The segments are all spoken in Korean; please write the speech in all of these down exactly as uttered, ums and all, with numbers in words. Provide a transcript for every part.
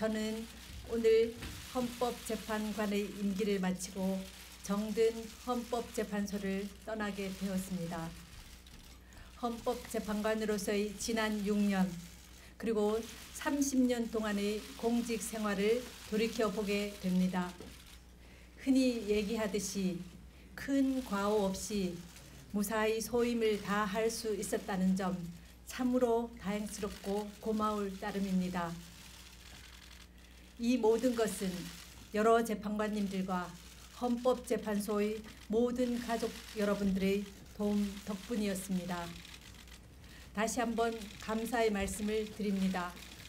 저는 오늘 헌법재판관의 임기를 마치고 정든 헌법재판소를 떠나게 되었습니다. 헌법재판관으로서의 지난 육 년 그리고 삼십 년 동안의 공직 생활을 돌이켜보게 됩니다. 흔히 얘기하듯이 큰 과오 없이 무사히 소임을 다할 수 있었다는 점 참으로 다행스럽고 고마울 따름입니다. 이 모든 것은 여러 재판관님들과 헌법재판소의 모든 가족 여러분들의 도움 덕분이었습니다. 다시 한번 감사의 말씀을 드립니다.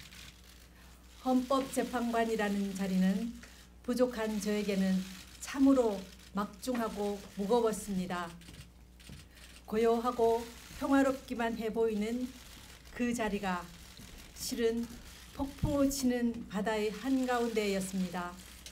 헌법재판관이라는 자리는 부족한 저에게는 참으로 막중하고 무거웠습니다. 고요하고 평화롭기만 해 보이는 그 자리가 실은 폭풍우 치는 바다의 한가운데였습니다.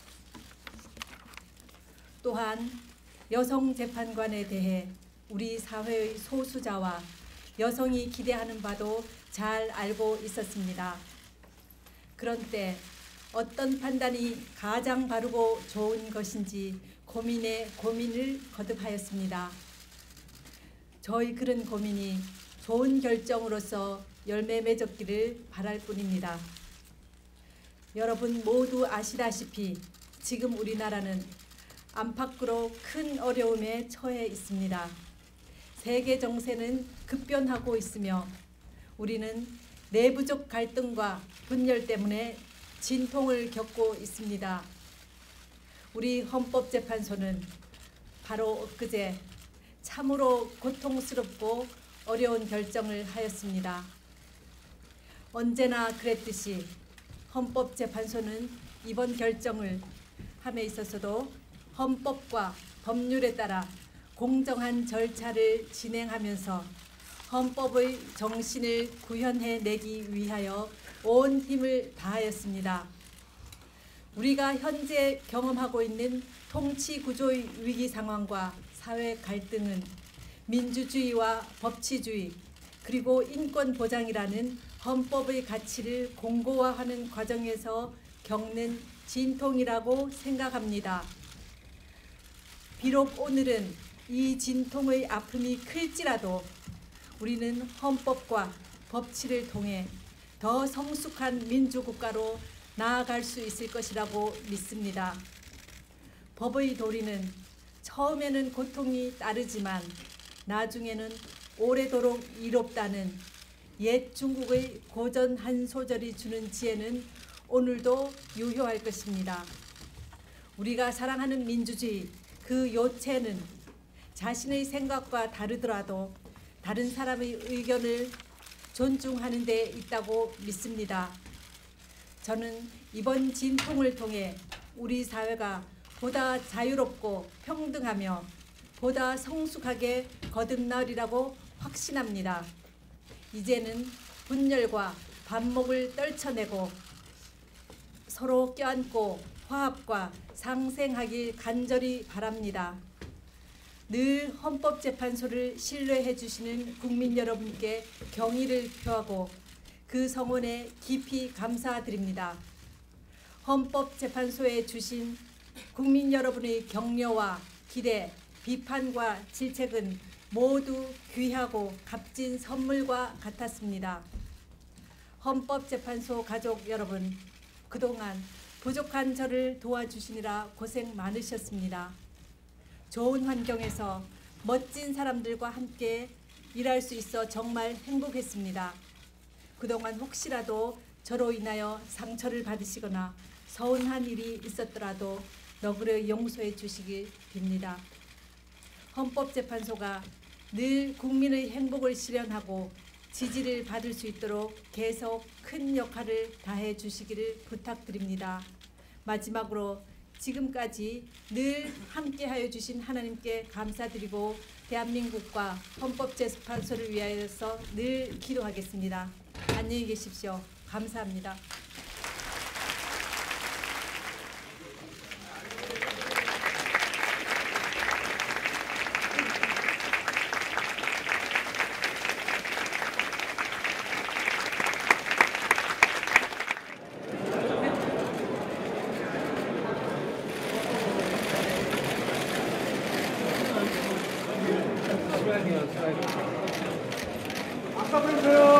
또한 여성 재판관에 대해 우리 사회의 소수자와 여성이 기대하는 바도 잘 알고 있었습니다. 그런 때 어떤 판단이 가장 바르고 좋은 것인지 고민에 고민을 거듭하였습니다. 저희 그런 고민이 좋은 결정으로서 열매 맺었기를 바랄 뿐입니다. 여러분 모두 아시다시피 지금 우리나라는 안팎으로 큰 어려움에 처해 있습니다. 세계 정세는 급변하고 있으며 우리는 내부적 갈등과 분열 때문에 진통을 겪고 있습니다. 우리 헌법재판소는 바로 엊그제 참으로 고통스럽고 어려운 결정을 하였습니다. 언제나 그랬듯이 헌법재판소는 이번 결정을 함에 있어서도 헌법과 법률에 따라 공정한 절차를 진행하면서 헌법의 정신을 구현해내기 위하여 온 힘을 다하였습니다. 우리가 현재 경험하고 있는 통치 구조의 위기 상황과 사회 갈등은 민주주의와 법치주의 그리고 인권 보장이라는 헌법의 가치를 공고화하는 과정에서 겪는 진통이라고 생각합니다. 비록 오늘은 이 진통의 아픔이 클지라도 우리는 헌법과 법치를 통해 더 성숙한 민주국가로 나아갈 수 있을 것이라고 믿습니다. 법의 도리는 처음에는 고통이 따르지만 나중에는 오래도록 이롭다는 옛 중국의 고전 한 소절이 주는 지혜는 오늘도 유효할 것입니다. 우리가 사랑하는 민주주의 그 요체는 자신의 생각과 다르더라도 다른 사람의 의견을 존중하는 데 있다고 믿습니다. 저는 이번 진통을 통해 우리 사회가 보다 자유롭고 평등하며 보다 성숙하게 거듭나리라고 확신합니다. 이제는 분열과 반목을 떨쳐내고 서로 껴안고 화합과 상생하길 간절히 바랍니다. 늘 헌법재판소를 신뢰해 주시는 국민 여러분께 경의를 표하고 그 성원에 깊이 감사드립니다. 헌법재판소에 주신 국민 여러분의 격려와 기대, 비판과 질책은 모두 귀하고 값진 선물과 같았습니다. 헌법재판소 가족 여러분, 그동안 부족한 저를 도와주시느라 고생 많으셨습니다. 좋은 환경에서 멋진 사람들과 함께 일할 수 있어 정말 행복했습니다. 그동안 혹시라도 저로 인하여 상처를 받으시거나 서운한 일이 있었더라도 너그러 용서해 주시길 빕니다. 헌법재판소가 늘 국민의 행복을 실현하고 지지를 받을 수 있도록 계속 큰 역할을 다해 주시기를 부탁드립니다. 마지막으로 지금까지 늘 함께하여 주신 하나님께 감사드리고 대한민국과 헌법재판소를 위하여서 늘 기도하겠습니다. 안녕히 계십시오. 감사합니다. 스트라이크요, 스트라이크. 아까 보세요.